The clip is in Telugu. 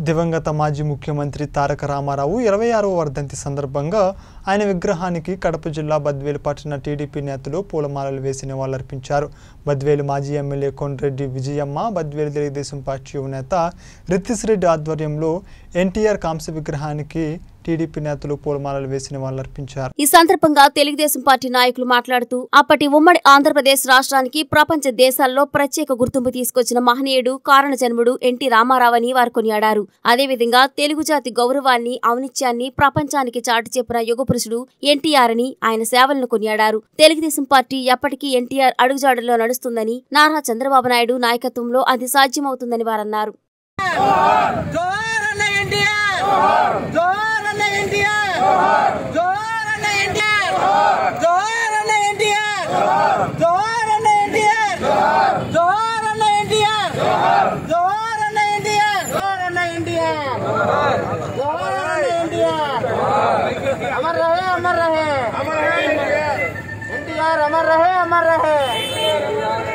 దివంగత మాజీ ముఖ్యమంత్రి తారక రామారావు 26వ వర్ధంతి సందర్భంగా ఆయన విగ్రహానికి కడప జిల్లా బద్వేలు పట్టణ టీడీపీ నేతలు పూలమాలలు వేసి నివాళులర్పించారు. బద్వేలు మాజీ ఎమ్మెల్యే కొండ్రెడ్డి విజయమ్మ, బద్వేలు తెలుగుదేశం పార్టీ యువనేత రితిష్ రెడ్డి ఆధ్వర్యంలో ఎన్టీఆర్ కాంస్య విగ్రహానికి టీడీపీ నేతలు పూలమాలలు వేసి నివాళులర్పించారు. ఈ సందర్భంగా తెలుగుదేశం పార్టీ నాయకులు మాట్లాడుతూ అప్పటి ఉమ్మడి ఆంధ్రప్రదేశ్ రాష్ట్రానికి ప్రపంచ దేశాల్లో ప్రత్యేక గుర్తింపు తీసుకొచ్చిన మహనీయుడు, కారణ జన్ముడు ఎన్టీ రామారావు అని వారు కొనియాడారు. అదేవిధంగా తెలుగు జాతి గౌరవాన్ని, ఔనిత్యాన్ని ప్రపంచానికి చాటి చెప్పిన యుగపురుషుడు ఎన్టీఆర్ అని ఆయన సేవలను కొనియాడారు. తెలుగుదేశం పార్టీ ఎప్పటికీ ఎన్టీఆర్ అడుగుజాడల్లో నడుస్తుందని, నారా చంద్రబాబు నాయుడు నాయకత్వంలో అది సాధ్యమవుతుందని వారన్నారు. अमर रहे, अमर रहे, अमर रहे एनटीआर, अमर रहे, अमर रहे।